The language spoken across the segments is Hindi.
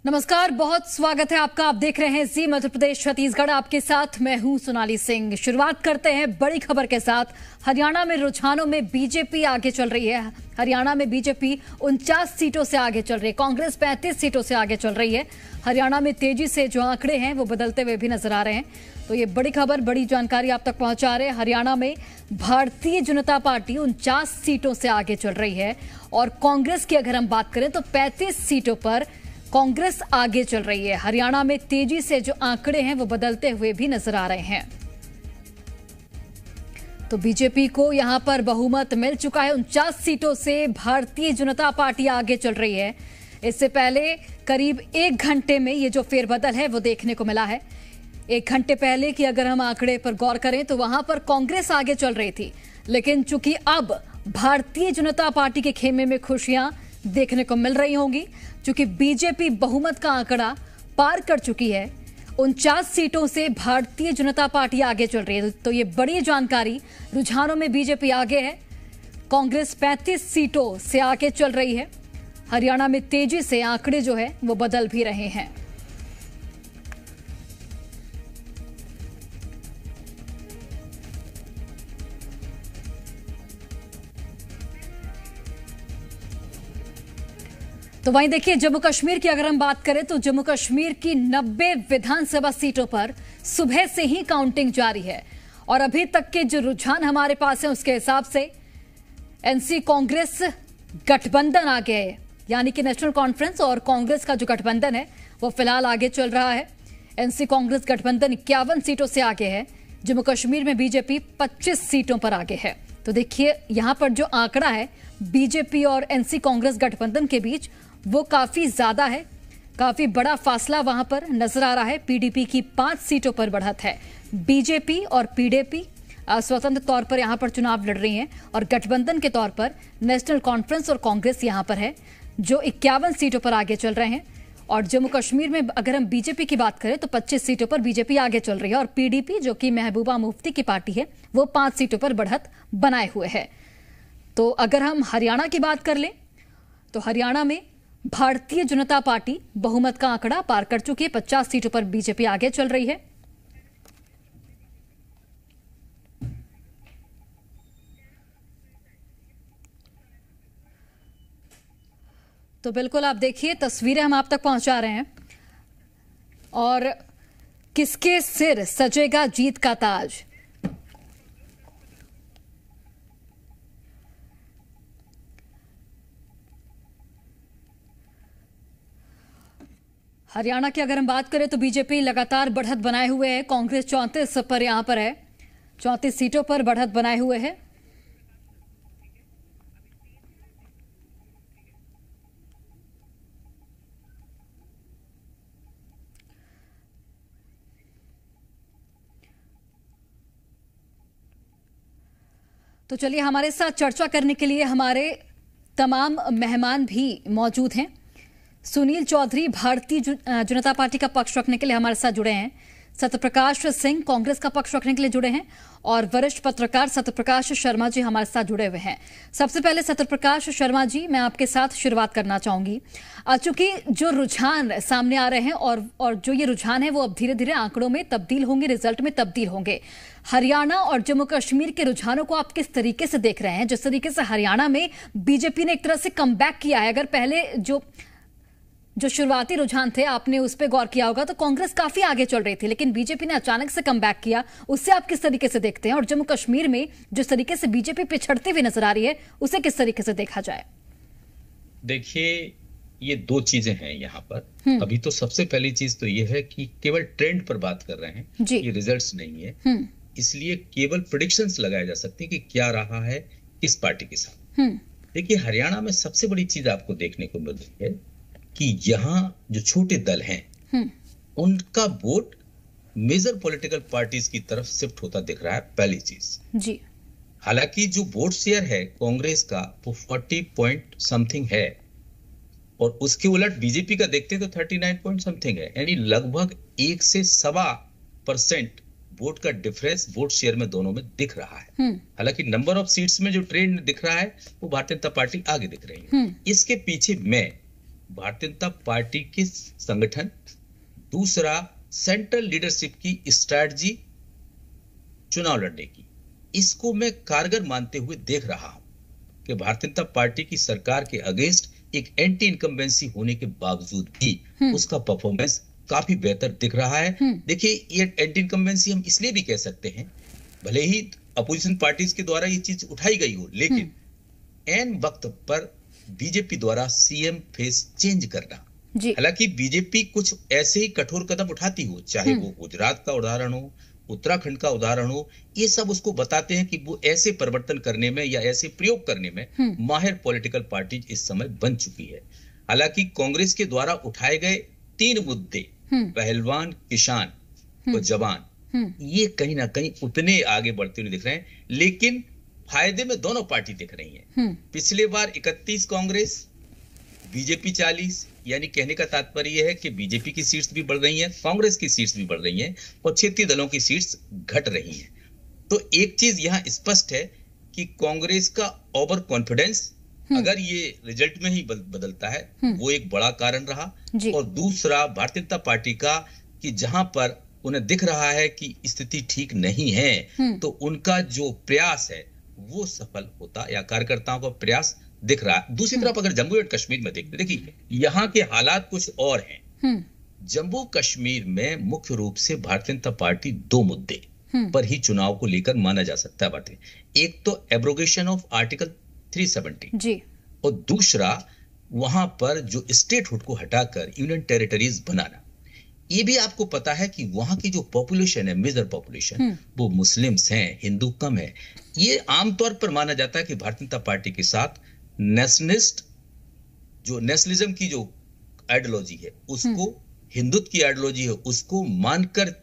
नमस्कार, बहुत स्वागत है आपका। आप देख रहे हैं जी मध्य प्रदेश छत्तीसगढ़। आपके साथ मैं हूं सोनाली सिंह। शुरुआत करते हैं बड़ी खबर के साथ। हरियाणा में रुझानों में बीजेपी आगे चल रही है। हरियाणा में बीजेपी 49 सीटों से आगे चल रही है, कांग्रेस 35 सीटों से आगे चल रही है। हरियाणा में तेजी से जो आंकड़े हैं वो बदलते हुए भी नजर आ रहे हैं। तो ये बड़ी खबर, बड़ी जानकारी आप तक पहुंचा रहे हैं। हरियाणा में भारतीय जनता पार्टी 49 सीटों से आगे चल रही है और कांग्रेस की अगर हम बात करें तो 35 सीटों पर कांग्रेस आगे चल रही है। हरियाणा में तेजी से जो आंकड़े हैं वो बदलते हुए भी नजर आ रहे हैं। तो बीजेपी को यहां पर बहुमत मिल चुका है। 49 सीटों से भारतीय जनता पार्टी आगे चल रही है। इससे पहले करीब 1 घंटे में ये जो फेरबदल है वो देखने को मिला है। 1 घंटे पहले की अगर हम आंकड़े पर गौर करें तो वहां पर कांग्रेस आगे चल रही थी, लेकिन चूंकि अब भारतीय जनता पार्टी के खेमे में खुशियां देखने को मिल रही होंगी, चूंकि बीजेपी बहुमत का आंकड़ा पार कर चुकी है। 49 सीटों से भारतीय जनता पार्टी आगे चल रही है। तो ये बड़ी जानकारी, रुझानों में बीजेपी आगे है, कांग्रेस 35 सीटों से आगे चल रही है। हरियाणा में तेजी से आंकड़े जो है वो बदल भी रहे हैं। तो वहीं देखिए, जम्मू कश्मीर की अगर हम बात करें तो जम्मू कश्मीर की 90 विधानसभा सीटों पर सुबह से ही काउंटिंग जारी है और अभी तक के जो रुझान हमारे पास है उसके हिसाब से एनसी कांग्रेस गठबंधन आगे है, यानी कि नेशनल कॉन्फ्रेंस और कांग्रेस का जो गठबंधन है वो फिलहाल आगे चल रहा है। एनसी कांग्रेस गठबंधन 51 सीटों से आगे है। जम्मू कश्मीर में बीजेपी 25 सीटों पर आगे है। तो देखिए, यहां पर जो आंकड़ा है बीजेपी और एनसी कांग्रेस गठबंधन के बीच वो काफी ज्यादा है, काफी बड़ा फासला वहां पर नजर आ रहा है। पीडीपी की 5 सीटों पर बढ़त है। बीजेपी और पीडीपी स्वतंत्र तौर पर यहां पर चुनाव लड़ रही हैं और गठबंधन के तौर पर नेशनल कॉन्फ्रेंस और कांग्रेस यहां पर है जो 51 सीटों पर आगे चल रहे हैं। और जम्मू कश्मीर में अगर हम बीजेपी की बात करें तो 25 सीटों पर बीजेपी आगे चल रही है और पीडीपी, जो कि महबूबा मुफ्ती की पार्टी है, वो 5 सीटों पर बढ़त बनाए हुए है। तो अगर हम हरियाणा की बात कर लें तो हरियाणा में भारतीय जनता पार्टी बहुमत का आंकड़ा पार कर चुकी है। 50 सीटों पर बीजेपी आगे चल रही है। तो बिल्कुल आप देखिए, तस्वीरें हम आप तक पहुंचा रहे हैं। और किसके सिर सजेगा जीत का ताज? हरियाणा की अगर हम बात करें तो बीजेपी लगातार बढ़त बनाए हुए है। कांग्रेस 34 पर यहां पर है, 34 सीटों पर बढ़त बनाए हुए है। तो चलिए, हमारे साथ चर्चा करने के लिए हमारे तमाम मेहमान भी मौजूद हैं। सुनील चौधरी भारतीय जनता पार्टी का पक्ष रखने के लिए हमारे साथ जुड़े हैं। सत्यप्रकाश सिंह कांग्रेस का पक्ष रखने के लिए जुड़े हैं और वरिष्ठ पत्रकार सत्यप्रकाश शर्मा जी हमारे साथ जुड़े हुए हैं। सबसे पहले सत्यप्रकाश शर्मा जी, मैं आपके साथ शुरुआत करना चाहूंगी। चूंकि जो रुझान सामने आ रहे हैं और जो ये रुझान है वो अब धीरे धीरे आंकड़ों में तब्दील होंगे, रिजल्ट में तब्दील होंगे। हरियाणा और जम्मू कश्मीर के रुझानों को आप किस तरीके से देख रहे हैं? जिस तरीके से हरियाणा में बीजेपी ने एक तरह से कमबैक किया है, अगर पहले जो शुरुआती रुझान थे आपने उस पर गौर किया होगा तो कांग्रेस काफी आगे चल रही थी, लेकिन बीजेपी ने अचानक से कमबैक किया, उससे आप किस तरीके से देखते हैं? और जम्मू कश्मीर में जिस तरीके से बीजेपी पिछड़ती हुई नजर आ रही है उसे किस तरीके से देखा जाए? देखिए, ये 2 चीजें हैं यहाँ पर। अभी तो सबसे पहली चीज तो ये है कि केवल ट्रेंड पर बात कर रहे हैं, ये रिजल्ट्स नहीं है, इसलिए केवल प्रेडिक्शंस लगाए जा सकते हैं कि क्या रहा है इस पार्टी के साथ। देखिए, हरियाणा में सबसे बड़ी चीज आपको देखने को मिल रही है कि यहाँ जो छोटे दल हैं उनका वोट मेजर पॉलिटिकल पार्टीज की तरफ शिफ्ट होता दिख रहा है, पहली चीज जी। हालांकि जो वोट शेयर है कांग्रेस का वो 40 पॉइंट समथिंग है और उसके उलट बीजेपी का देखते हैं तो 39 पॉइंट समथिंग है, यानी लगभग 1 से 1.25% वोट का डिफरेंस वोट शेयर में दोनों में दिख रहा है। हालांकि नंबर ऑफ सीट्स में जो ट्रेंड दिख रहा है वो भारतीय जनता पार्टी आगे दिख रही है। इसके पीछे मैं भारतीय जनता पार्टी के संगठन, दूसरा सेंट्रल लीडरशिप की स्ट्रैटेजी चुनाव लड़ने की, इसको मैं कारगर मानते हुए देख रहा हूं कि भारतीय जनता पार्टी की सरकार के अगेंस्ट एक एंटी इनकम्बेंसी होने के बावजूद भी उसका परफॉर्मेंस काफी बेहतर दिख रहा है। देखिए, ये एंटी इनकम्बेंसी हम इसलिए भी कह सकते हैं, भले ही अपोजिशन पार्टीज के द्वारा ये चीज उठाई गई हो, लेकिन एन वक्त पर बीजेपी द्वारा सीएम फेस चेंज करना, हालांकि बीजेपी कुछ ऐसे ही कठोर कदम उठाती हो, चाहे वो गुजरात का उदाहरण हो, उत्तराखंड का उदाहरण हो, ये सब उसको बताते हैं कि वो ऐसे परिवर्तन करने में या ऐसे प्रयोग करने में माहिर पॉलिटिकल पार्टी इस समय बन चुकी है। हालांकि कांग्रेस के द्वारा उठाए गए 3 मुद्दे, पहलवान, किसान और जवान, ये कहीं ना कहीं उतने आगे बढ़ते हुए दिख रहे हैं, लेकिन फायदे में दोनों पार्टी दिख रही हैं। पिछले बार 31 कांग्रेस, बीजेपी 40, यानी कहने का तात्पर्य यह है कि बीजेपी की सीट्स भी बढ़ रही हैं, कांग्रेस की सीट्स भी बढ़ रही हैं और क्षेत्रीय दलों की सीट्स घट रही हैं। तो एक चीज यहां स्पष्ट है कि कांग्रेस का ओवर कॉन्फिडेंस अगर ये रिजल्ट में ही बदलता है, वो एक बड़ा कारण रहा। और दूसरा भारतीय जनता पार्टी का कि जहां पर उन्हें दिख रहा है कि स्थिति ठीक नहीं है, तो उनका जो प्रयास है वो सफल होता या कार्यकर्ताओं का प्रयास दिख रहा है। दूसरी तरफ अगर जम्मू एंड कश्मीर में देखते, देखिए यहाँ के हालात कुछ और हैं। जम्मू कश्मीर में मुख्य रूप से भारतीय जनता पार्टी 2 मुद्दे पर ही चुनाव को लेकर माना जा सकता है बातें। एक तो एब्रोगेशन ऑफ आर्टिकल 370 जी, और दूसरा वहां पर जो स्टेटहुड को हटाकर यूनियन टेरिटरीज बनाना। ये भी आपको पता है कि वहां की जो पॉपुलेशन है, मेजर पॉपुलेशन, वो मुस्लिम्स हैं, हिंदू कम है। ये आमतौर पर माना जाता है कि भारतीय जनता पार्टी के साथ नेशनलिस्ट, जो नेशनलिज्म की जो आइडियोलॉजी है उसको, हिंदुत्व की आइडियोलॉजी है उसको मानकर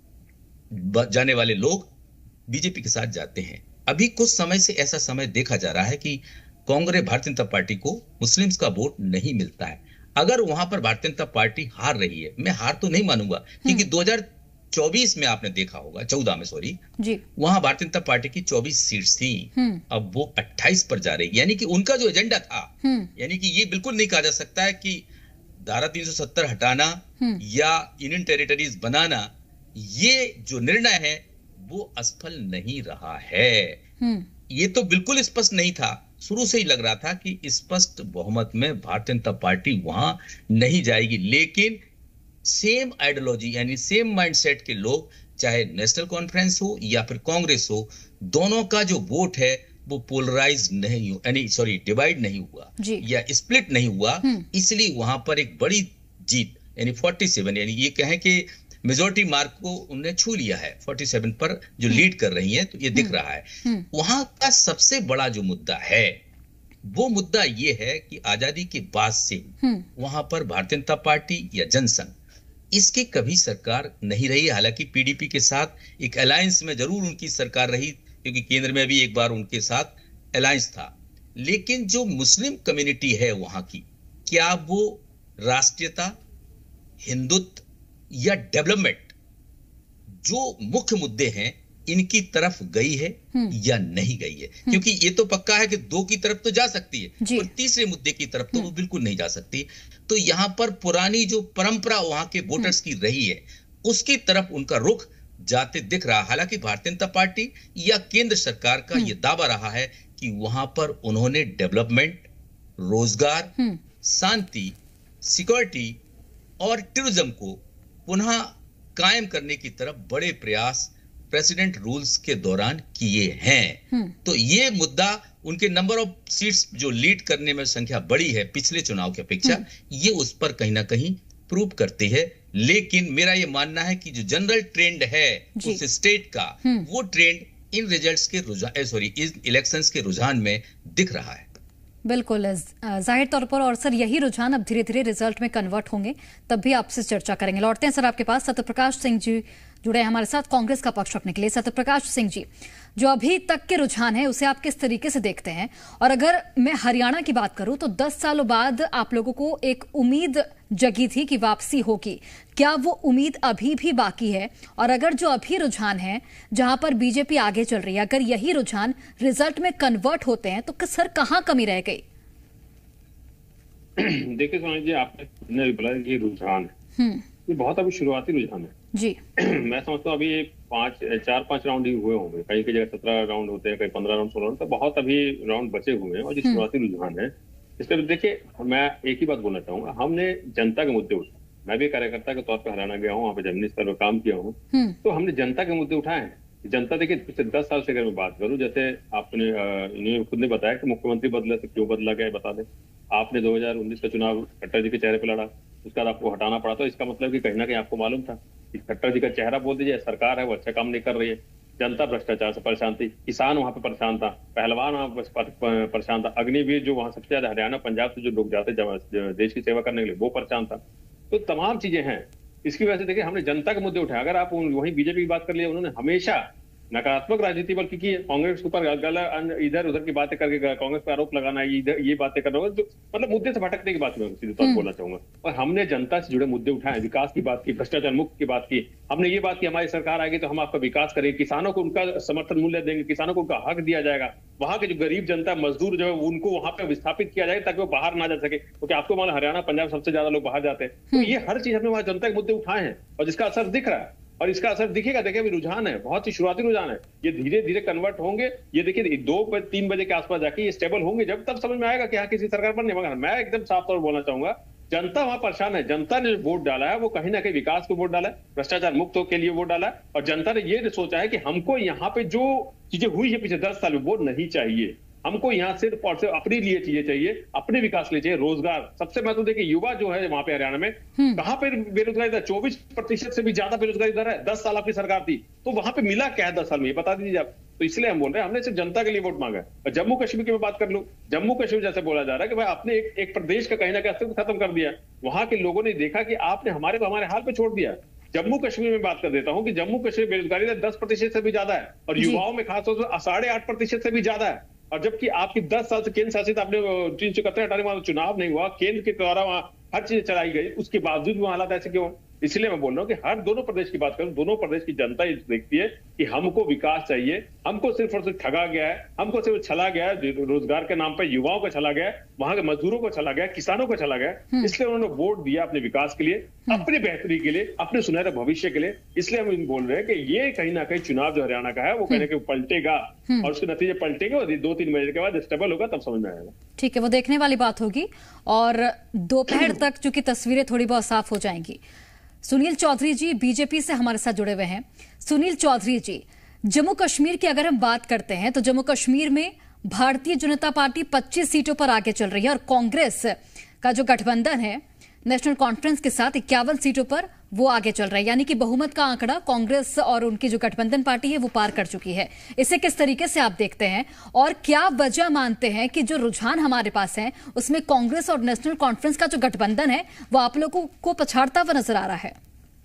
जाने वाले लोग बीजेपी के साथ जाते हैं। अभी कुछ समय से ऐसा समय देखा जा रहा है कि कांग्रेस, भारतीय जनता पार्टी को मुस्लिम्स का वोट नहीं मिलता है। अगर वहां पर भारतीय जनता पार्टी हार रही है, मैं हार तो नहीं मानूंगा, क्योंकि 2024 में आपने देखा होगा, 14 में सॉरी जी, वहां भारतीय जनता पार्टी की 24 सीट्स थी, अब वो 28 पर जा रही, यानी कि उनका जो एजेंडा था, यानी कि ये बिल्कुल नहीं कहा जा सकता है कि धारा 370 हटाना या यूनियन टेरिटरीज बनाना, ये जो निर्णय है वो असफल नहीं रहा है। ये तो बिल्कुल स्पष्ट नहीं था, शुरू से ही लग रहा था कि स्पष्ट बहुमत में भारतीय जनता पार्टी वहां नहीं जाएगी, लेकिन सेम आइडियोलॉजी यानी सेम माइंडसेट के लोग, चाहे नेशनल कॉन्फ्रेंस हो या फिर कांग्रेस हो, दोनों का जो वोट है वो पोलराइज नहीं हो, यानी सॉरी डिवाइड नहीं हुआ या स्प्लिट नहीं हुआ, इसलिए वहां पर एक बड़ी जीत यानी 47, यानी ये कहें कि मेजोरिटी मार्क को उन्होंने छू लिया है, 47 पर जो लीड कर रही है, तो ये दिख रहा है। वहां का सबसे बड़ा जो मुद्दा है वो मुद्दा ये है कि आजादी के बाद से वहां पर भारतीय जनता पार्टी या जनसंघ, इसकी कभी सरकार नहीं रही। हालांकि पीडीपी के साथ एक अलायंस में जरूर उनकी सरकार रही, क्योंकि केंद्र में भी एक बार उनके साथ अलायंस था, लेकिन जो मुस्लिम कम्युनिटी है वहां की, क्या वो राष्ट्रीयता, हिंदुत्व या डेवलपमेंट, जो मुख्य मुद्दे हैं, इनकी तरफ गई है या नहीं गई है? क्योंकि ये तो पक्का है कि 2 की तरफ तो जा सकती है, पर तीसरे मुद्दे की तरफ तो वो बिल्कुल नहीं जा सकती। तो यहां पर पुरानी जो परंपरा वहां के वोटर्स की रही है, उसकी तरफ उनका रुख जाते दिख रहा। हालांकि भारतीय जनता पार्टी या केंद्र सरकार का यह दावा रहा है कि वहां पर उन्होंने डेवलपमेंट, रोजगार, शांति, सिक्योरिटी और टूरिज्म को पुनः कायम करने की तरफ बड़े प्रयास प्रेसिडेंट रूल्स के दौरान किए हैं। तो ये मुद्दा, उनके नंबर ऑफ सीट्स जो लीड करने में संख्या बड़ी है पिछले चुनाव की अपेक्षा, ये उस पर कहीं ना कहीं प्रूव करती है। लेकिन मेरा ये मानना है कि जो जनरल ट्रेंड है उस स्टेट का, वो ट्रेंड इन रिजल्ट्स के रुझान, इन इलेक्शंस के रुझान में दिख रहा है। बिल्कुल, जाहिर तौर पर, और सर यही रुझान अब धीरे धीरे रिजल्ट में कन्वर्ट होंगे, तब भी आपसे चर्चा करेंगे। लौटते हैं सर आपके पास, सत्यप्रकाश सिंह जी जुड़े हैं हमारे साथ कांग्रेस का पक्ष रखने के लिए। सत्यप्रकाश सिंह जी, जो अभी तक के रुझान है उसे आप किस तरीके से देखते हैं? और अगर मैं हरियाणा की बात करूं तो 10 सालों बाद आप लोगों को एक उम्मीद जगी थी कि वापसी होगी, क्या वो उम्मीद अभी भी बाकी है? और अगर जो अभी रुझान है जहां पर बीजेपी आगे चल रही है, अगर यही रुझान रिजल्ट में कन्वर्ट होते हैं तो सर कहां कमी रह गई? देखिए सोनाली जी, आपने बोला कि रुझान है, ये बहुत अभी शुरुआती रुझान है जी। मैं समझता हूँ अभी 4-5 राउंड ही हुए होंगे, कहीं की जगह 17 राउंड होते हैं, कहीं 15 राउंड 16 राउंड, तो बहुत अभी राउंड बचे हुए हैं और जो शुरुआती रुझान है इसलिए देखिए मैं एक ही बात बोलना चाहूंगा, हमने जनता के मुद्दे उठाए। मैं भी कार्यकर्ता के तौर पर हरियाणा गया हूँ, वहाँ पे जमीनी स्तर पर काम किया हूँ, तो हमने जनता के मुद्दे उठाए हैं। जनता देखिए पिछले 10 साल से अगर मैं बात करूं, जैसे आपने इन्हें खुद ने बताया कि मुख्यमंत्री बदले तो क्यों बदला गया बता दें। आपने 2019 का चुनाव खट्टर जी के चेहरे पर लड़ा, उसके बाद आपको हटाना पड़ा, तो इसका मतलब कि कहीं ना कहीं आपको मालूम था कि खट्टर जी का चेहरा बोल दीजिए, सरकार है वो अच्छा काम नहीं कर रही है। जनता भ्रष्टाचार से परेशान थी, किसान वहां पे परेशान था, पहलवान वहां परेशान था, अग्निवीर जो वहां सबसे ज्यादा हरियाणा पंजाब से जो लोग जाते देश की सेवा करने के लिए वो परेशान था। तो तमाम चीजें हैं, इसकी वजह से देखिए हमने जनता के मुद्दे उठाए। अगर आप वहीं बीजेपी की बात कर लिया, उन्होंने हमेशा नकारात्मक राजनीति बल्कि की कांग्रेस के ऊपर इधर उधर की बातें करके कांग्रेस पर आरोप लगाना, ये बातें करना, तो मतलब मुद्दे से भटकने की बात मैं सीधे तौर पर बोलना चाहूंगा। और हमने जनता से जुड़े मुद्दे उठाए, विकास की बात की, भ्रष्टाचार मुक्त की बात की, हमने ये बात की हमारी सरकार आएगी तो हम आपका विकास करेंगे, किसानों को उनका समर्थन मूल्य देंगे, किसानों को उनका हक दिया जाएगा, वहां के जो गरीब जनता मजदूर जो है उनको वहां पे विस्थापित किया जाए ताकि वो बाहर ना जा सके, क्योंकि आपको मालूम हरियाणा पंजाब सबसे ज्यादा लोग बाहर जाते हैं। तो ये हर चीज हमने वहां जनता के मुद्दे उठाए हैं और जिसका असर दिख रहा है और इसका असर दिखेगा। देखिए अभी रुझान है, बहुत ही शुरुआती रुझान है, ये धीरे धीरे कन्वर्ट होंगे। ये देखिए 2-3 बजे के आसपास जाके ये स्टेबल होंगे, जब तब समझ में आएगा कि हाँ किसी सरकार पर नहीं। मगर मैं एकदम साफ तौर पर बोलना चाहूंगा, जनता वहां परेशान है। जनता ने वोट डाला है वो कहीं ना कहीं विकास को वोट डाला है, भ्रष्टाचार मुक्त के लिए वोट डाला है, और जनता ने ये सोचा है कि हमको यहाँ पे जो चीजें हुई है पिछले 10 साल में वो नहीं चाहिए। हमको यहाँ सिर्फ और सिर्फ अपने लिए चीजें चाहिए, अपने विकास के लिए चाहिए, रोजगार सबसे महत्व। देखिए युवा जो है वहां पे हरियाणा में कहां पे बेरोजगारी दर 24% से भी ज्यादा बेरोजगारी दर है। 10 साल आपकी सरकार थी तो वहां पे मिला क्या है 10 साल में, ये बता दीजिए आप। तो इसलिए हम बोल रहे हैं हमने सिर्फ जनता के लिए वोट मांगा है। और जम्मू कश्मीर की मैं बात कर लूं, जम्मू कश्मीर जैसे बोला जा रहा है कि भाई आपने एक प्रदेश का कहीं ना कहीं अस्तित्व खत्म कर दिया। वहां के लोगों ने देखा कि आपने हमारे हाल पे छोड़ दिया। जम्मू कश्मीर में बात कर देता हूं कि जम्मू कश्मीर बेरोजगारी दर 10% से भी ज्यादा है और युवाओं में खासतौर से 8.5% से भी ज्यादा है। और जबकि आपकी 10 साल से केंद्र शासित आपने 371 हटाने वाला चुनाव नहीं हुआ, केंद्र के द्वारा वहां हर चीज चलाई गई, उसके बावजूद भी हालात ऐसे क्यों? इसलिए मैं बोल रहा हूँ कि हर दोनों प्रदेश की बात करूं, दोनों प्रदेश की जनता ये देखती है कि हमको विकास चाहिए, हमको सिर्फ और सिर्फ ठगा गया है, हमको सिर्फ छला गया है, रोजगार के नाम पर युवाओं को छला गया है, वहां के मजदूरों को छला गया है, किसानों को छला गया है। इसलिए उन्होंने वोट दिया अपने विकास के लिए, अपने बेहतरी के लिए, अपने सुनहरे भविष्य के लिए। इसलिए हम बोल रहे हैं कि ये कहीं ना कहीं चुनाव जो हरियाणा का है वो कहीं ना कहीं पलटेगा और उसके नतीजे पलटेंगे और 2-3 बजे के बाद स्टेबल होगा, तब समझ में आएगा। ठीक है, वो देखने वाली बात होगी और दोपहर तक चूंकि तस्वीरें थोड़ी बहुत साफ हो जाएंगी। सुनील चौधरी जी बीजेपी से हमारे साथ जुड़े हुए हैं। सुनील चौधरी जी, जम्मू कश्मीर की अगर हम बात करते हैं तो जम्मू कश्मीर में भारतीय जनता पार्टी 25 सीटों पर आगे चल रही है और कांग्रेस का जो गठबंधन है नेशनल कॉन्फ्रेंस के साथ 51 सीटों पर वो आगे चल रहा है, यानी कि बहुमत का आंकड़ा कांग्रेस और उनकी जो गठबंधन पार्टी है वो पार कर चुकी है। इसे किस तरीके से आप देखते हैं और क्या वजह मानते हैं कि जो रुझान हमारे पास है उसमें कांग्रेस और नेशनल कॉन्फ्रेंस का जो गठबंधन है वो आप लोगों को पछाड़ता हुआ नजर आ रहा है?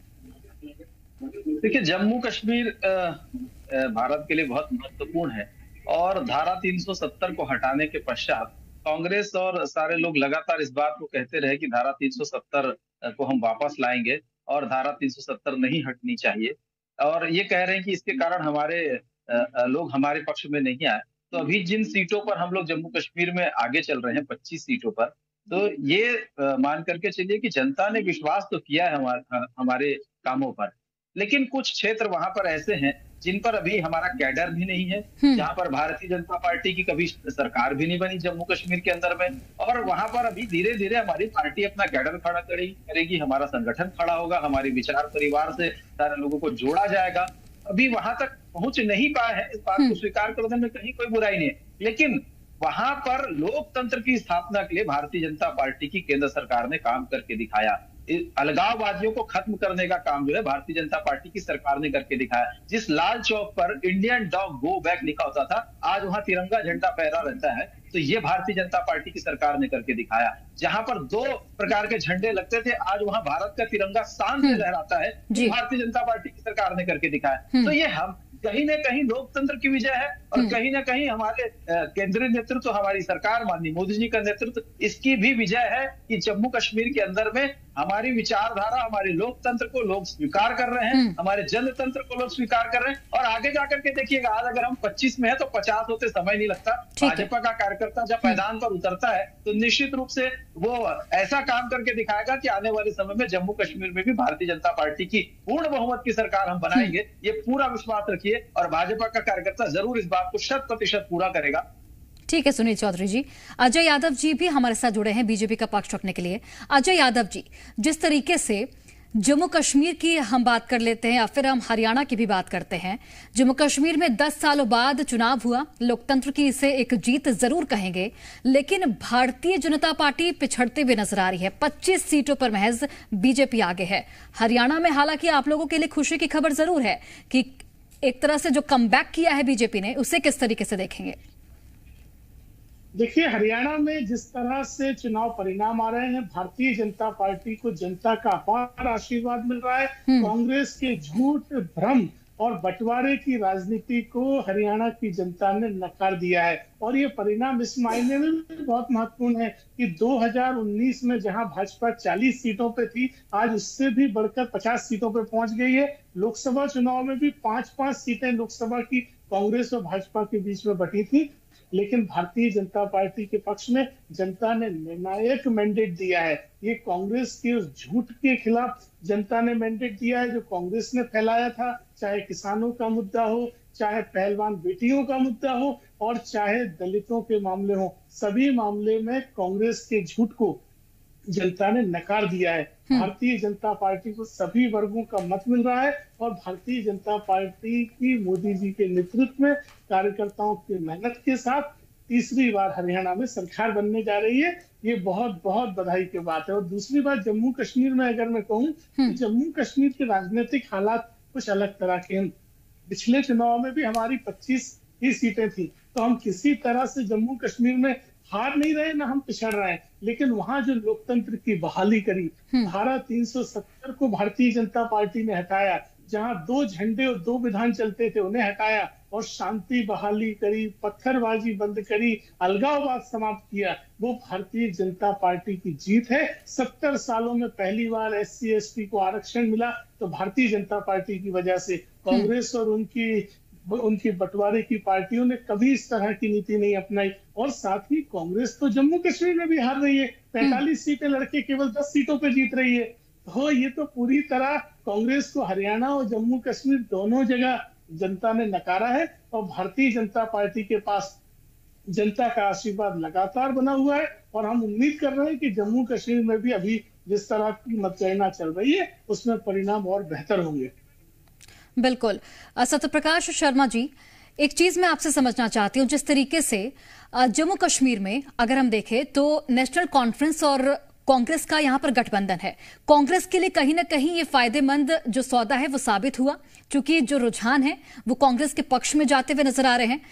देखिए जम्मू कश्मीर भारत के लिए बहुत महत्वपूर्ण है और धारा 370 को हटाने के पश्चात कांग्रेस और सारे लोग लगातार इस बात को कहते रहे कि धारा 370 को हम वापस लाएंगे और धारा 370 नहीं हटनी चाहिए, और ये कह रहे हैं कि इसके कारण हमारे लोग हमारे पक्ष में नहीं आए। तो अभी जिन सीटों पर हम लोग जम्मू कश्मीर में आगे चल रहे हैं 25 सीटों पर, तो ये मान करके चलिए कि जनता ने विश्वास तो किया है हमारे कामों पर, लेकिन कुछ क्षेत्र वहां पर ऐसे हैं जिन पर अभी हमारा कैडर भी नहीं है, जहां पर भारतीय जनता पार्टी की कभी सरकार भी नहीं बनी जम्मू कश्मीर के अंदर में, और वहां पर अभी धीरे धीरे हमारी पार्टी अपना कैडर खड़ा करेगी, हमारा संगठन खड़ा होगा, हमारे विचार परिवार से सारे लोगों को जोड़ा जाएगा। अभी वहां तक पहुंच नहीं पाए हैं, इस बात को स्वीकार करने में कहीं कोई बुराई नहीं है, लेकिन वहां पर लोकतंत्र की स्थापना के लिए भारतीय जनता पार्टी की केंद्र सरकार ने काम करके दिखाया। अलगाववादियों को खत्म करने का काम जो है भारतीय जनता पार्टी की सरकार ने करके दिखाया। जिस लाल चौक पर इंडियन डॉग गो बैक लिखा होता था, आज वहां तिरंगा झंडा फहरा रहता है, तो ये भारतीय जनता पार्टी की सरकार ने करके दिखाया। जहां पर 2 प्रकार के झंडे लगते थे, आज वहां भारत का तिरंगा शान से लहराता है, भारतीय जनता पार्टी की सरकार ने करके दिखाया। तो ये हम कहीं ना कहीं लोकतंत्र की विजय है और कहीं ना कहीं हमारे केंद्रीय नेतृत्व, हमारी सरकार, माननीय मोदी जी का नेतृत्व, इसकी भी विजय है कि जम्मू कश्मीर के अंदर में हमारी विचारधारा, हमारे लोकतंत्र को लोग स्वीकार कर रहे हैं, हमारे जनतंत्र को लोग स्वीकार कर रहे हैं। और आगे जाकर के देखिएगा, आज अगर हम 25 में है तो 50 होते समय नहीं लगता। भाजपा का कार्यकर्ता जब मैदान पर उतरता है तो निश्चित रूप से वो ऐसा काम करके दिखाएगा कि आने वाले समय में जम्मू कश्मीर में भी भारतीय जनता पार्टी की पूर्ण बहुमत की सरकार हम बनाएंगे। ये पूरा विश्वास रखिए, और भाजपा का कार्यकर्ता जरूर इस बात को 100% पूरा करेगा। ठीक है सुनील चौधरी जी। अजय यादव जी भी हमारे साथ जुड़े हैं बीजेपी का पक्ष रखने के लिए। अजय यादव जी, जिस तरीके से जम्मू कश्मीर की हम बात कर लेते हैं या फिर हम हरियाणा की भी बात करते हैं, जम्मू कश्मीर में 10 सालों बाद चुनाव हुआ, लोकतंत्र की इसे एक जीत जरूर कहेंगे, लेकिन भारतीय जनता पार्टी पिछड़ते हुए नजर आ रही है। 25 सीटों पर महज बीजेपी आगे है। हरियाणा में हालांकि आप लोगों के लिए खुशी की खबर जरूर है कि एक तरह से जो कमबैक किया है बीजेपी ने, उसे किस तरीके से देखेंगे? देखिए, हरियाणा में जिस तरह से चुनाव परिणाम आ रहे हैं, भारतीय जनता पार्टी को जनता का अपार आशीर्वाद मिल रहा है। कांग्रेस के झूठ, भ्रम और बंटवारे की राजनीति को हरियाणा की जनता ने नकार दिया है। और ये परिणाम इस मायने में भी बहुत महत्वपूर्ण है कि 2019 में जहां भाजपा 40 सीटों पे थी, आज उससे भी बढ़कर 50 सीटों पे पहुंच गई है। लोकसभा चुनाव में भी 5-5 सीटें लोकसभा की कांग्रेस और भाजपा के बीच में बटी थी, लेकिन भारतीय जनता पार्टी के पक्ष में जनता ने निर्णायक मैंडेट दिया है। ये कांग्रेस के उस झूठ के खिलाफ जनता ने मैंडेट दिया है जो कांग्रेस ने फैलाया था, चाहे किसानों का मुद्दा हो, चाहे पहलवान बेटियों का मुद्दा हो, और चाहे दलितों के मामले हो। सभी मामले में कांग्रेस के झूठ को जनता ने नकार दिया है। भारतीय जनता पार्टी को सभी वर्गों का मत मिल रहा है, और भारतीय जनता पार्टी की मोदी जी के नेतृत्व में कार्यकर्ताओं की मेहनत के साथ तीसरी बार हरियाणा में सरकार बनने जा रही है। ये बहुत बहुत बधाई की बात है। और दूसरी बात, जम्मू कश्मीर में अगर मैं कहूँ तो जम्मू कश्मीर के राजनीतिक हालात कुछ अलग तरह के हैं। पिछले चुनाव में भी हमारी 25 ही सीटें थी, तो हम किसी तरह से जम्मू कश्मीर में हार नहीं रहे, ना हम पिछड़ रहे हैं। लेकिन वहां जो लोकतंत्र की बहाली करी, धारा 370 को भारतीय जनता पार्टी ने हटाया, जहां 2 झंडे और 2 विधान चलते थे उन्हें हटाया, और शांति बहाली करी, पत्थरबाजी बंद करी, अलगाववाद समाप्त किया, वो भारतीय जनता पार्टी की जीत है। 70 सालों में पहली बार SC ST को आरक्षण मिला तो भारतीय जनता पार्टी की वजह से। कांग्रेस और उनकी बंटवारे की पार्टियों ने कभी इस तरह की नीति नहीं अपनाई। और साथ ही कांग्रेस तो जम्मू कश्मीर में भी हार रही है, 45 सीटें लड़के केवल 10 सीटों पे जीत रही है। तो ये तो पूरी तरह कांग्रेस को हरियाणा और जम्मू कश्मीर दोनों जगह जनता ने नकारा है, और भारतीय जनता पार्टी के पास जनता का आशीर्वाद लगातार बना हुआ है। और हम उम्मीद कर रहे हैं कि जम्मू कश्मीर में भी अभी जिस तरह की मतगणना चल रही है उसमें परिणाम और बेहतर होंगे। बिल्कुल। सत्यप्रकाश शर्मा जी, एक चीज मैं आपसे समझना चाहती हूँ, जिस तरीके से जम्मू कश्मीर में अगर हम देखें तो नेशनल कॉन्फ्रेंस और कांग्रेस का यहां पर गठबंधन है। कांग्रेस के लिए कहीं ना कहीं ये फायदेमंद जो सौदा है वो साबित हुआ, क्योंकि जो रुझान है वो कांग्रेस के पक्ष में जाते हुए नजर आ रहे हैं।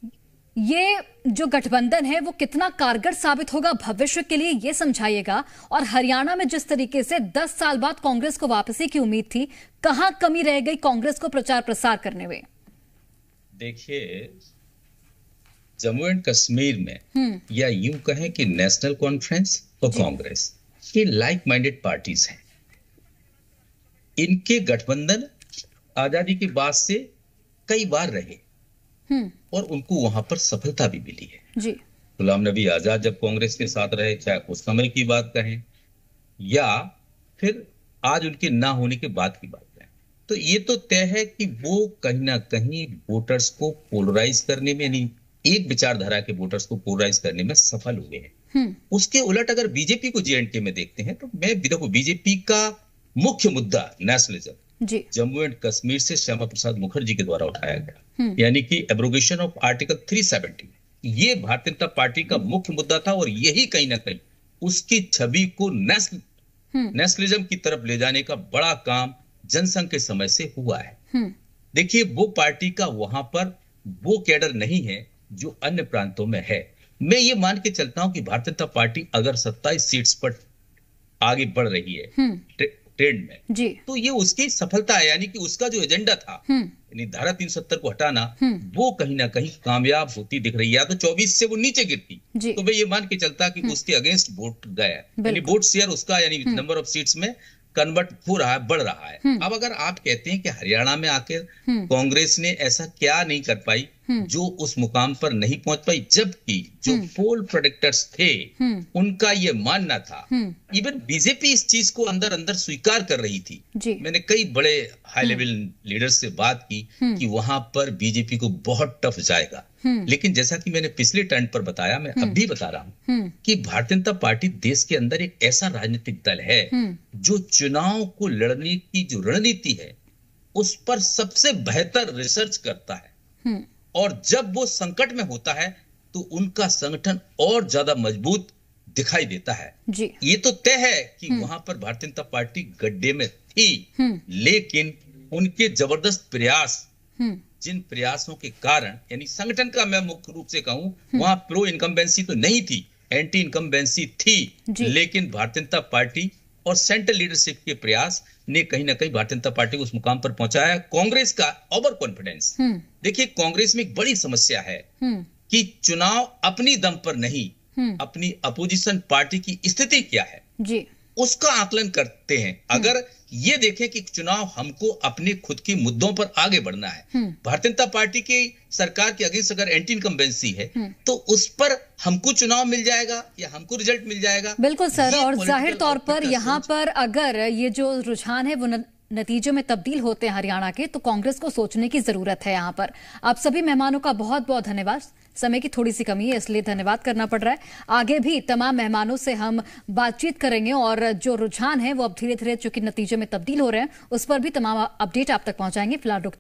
ये जो गठबंधन है वो कितना कारगर साबित होगा भविष्य के लिए, ये समझाइएगा। और हरियाणा में जिस तरीके से 10 साल बाद कांग्रेस को वापसी की उम्मीद थी, कहां कमी रह गई कांग्रेस को प्रचार प्रसार करने में? देखिए, जम्मू एंड कश्मीर में या यूं कहें कि नेशनल कॉन्फ्रेंस और कांग्रेस ये लाइक माइंडेड पार्टीज हैं। इनके गठबंधन आजादी के बाद से कई बार रहे और उनको वहां पर सफलता भी मिली है जी। गुलाम नबी आजाद जब कांग्रेस के साथ रहे, चाहे उस समय की बात कहें या फिर आज उनके ना होने के बाद की बात कहें, तो ये तो तय है कि वो कहीं ना कहीं वोटर्स को पोलराइज करने में, नहीं एक विचारधारा के वोटर्स को पोलराइज करने में सफल हुए हैं। उसके उलट अगर बीजेपी को J&K में देखते हैं तो मैं देखो, बीजेपी का मुख्य मुद्दा नेशनलिज्म जम्मू एंड कश्मीर से श्यामा प्रसाद मुखर्जी के द्वारा उठाया गया, यानी कि एब्रोगेशन ऑफ आर्टिकल 370। ये भारतीय जनता पार्टी का मुख्य मुद्दा था, और यही कहीं ना कहीं उसकी छवि को नेशनलिज्म की तरफ ले जाने का बड़ा काम जनसंघ के समय से हुआ है। देखिए, वो पार्टी का वहां पर वो कैडर नहीं है जो अन्य प्रांतों में है। मैं ये मान के चलता हूं कि भारतीय जनता पार्टी अगर 27 सीट्स पर आगे बढ़ रही है ट्रेंड में जी, तो ये उसकी सफलता है, यानी कि उसका जो एजेंडा था यानी धारा 370 को हटाना, वो कहीं ना कहीं कामयाब होती दिख रही है। या तो 24 से वो नीचे गिरती तो मैं ये मान के चलता कि उसके अगेंस्ट वोट गया, यानी वोट शेयर उसका, यानी नंबर ऑफ सीट्स में कन्वर्ट हो रहा है, बढ़ रहा है। अब अगर आप कहते हैं कि हरियाणा में आकर कांग्रेस ने ऐसा क्या नहीं कर पाई जो उस मुकाम पर नहीं पहुंच पाई, जबकि जो पोल प्रेडिक्टर्स थे उनका ये मानना था, इवन बीजेपी इस चीज को अंदर अंदर स्वीकार कर रही थी। मैंने कई बड़े हाई लेवल लीडर्स से बात की कि वहां पर बीजेपी को बहुत टफ जाएगा, लेकिन जैसा कि मैंने पिछले टर्न पर बताया, मैं अब भी बता रहा हूं कि भारतीय जनता पार्टी देश के अंदर एक ऐसा राजनीतिक दल है जो चुनाव को लड़ने की जो रणनीति है उस पर सबसे बेहतर रिसर्च करता है, और जब वो संकट में होता है तो उनका संगठन और ज्यादा मजबूत दिखाई देता है। ये तो तय है कि वहां पर भारतीय जनता पार्टी गड्ढे में थी, लेकिन उनके जबरदस्त प्रयास, जिन प्रयासों के कारण, यानी संगठन का मैं मुख्य रूप से कहूं, वहां प्रो इनकम्बेंसी तो नहीं थी, एंटी इनकम्बेंसी थी, लेकिन भारतीय जनता पार्टी और सेंट्रल लीडरशिप के प्रयास ने कहीं ना कहीं भारतीय जनता पार्टी को उस मुकाम पर पहुंचाया। कांग्रेस का ओवर कॉन्फिडेंस, देखिए कांग्रेस में एक बड़ी समस्या है कि चुनाव अपनी दम पर नहीं, अपनी अपोजिशन पार्टी की स्थिति क्या है उसका आकलन करते हैं। अगर ये देखें कि चुनाव हमको अपने खुद के मुद्दों पर आगे बढ़ना है, भारतीय जनता पार्टी की सरकार के अगेंस्ट अगर एंटी इनकम्बेंसी है तो उस पर हमको चुनाव मिल जाएगा या हमको रिजल्ट मिल जाएगा। बिल्कुल सर, और जाहिर तौर पर यहाँ पर अगर ये जो रुझान है वो नतीजों में तब्दील होते हैं हरियाणा के, तो कांग्रेस को सोचने की जरूरत है यहाँ पर। आप सभी मेहमानों का बहुत बहुत धन्यवाद। समय की थोड़ी सी कमी है इसलिए धन्यवाद करना पड़ रहा है। आगे भी तमाम मेहमानों से हम बातचीत करेंगे और जो रुझान है वो अब धीरे धीरे चूंकि नतीजों में तब्दील हो रहे हैं उस पर भी तमाम अपडेट आप तक पहुंचाएंगे। फिलहाल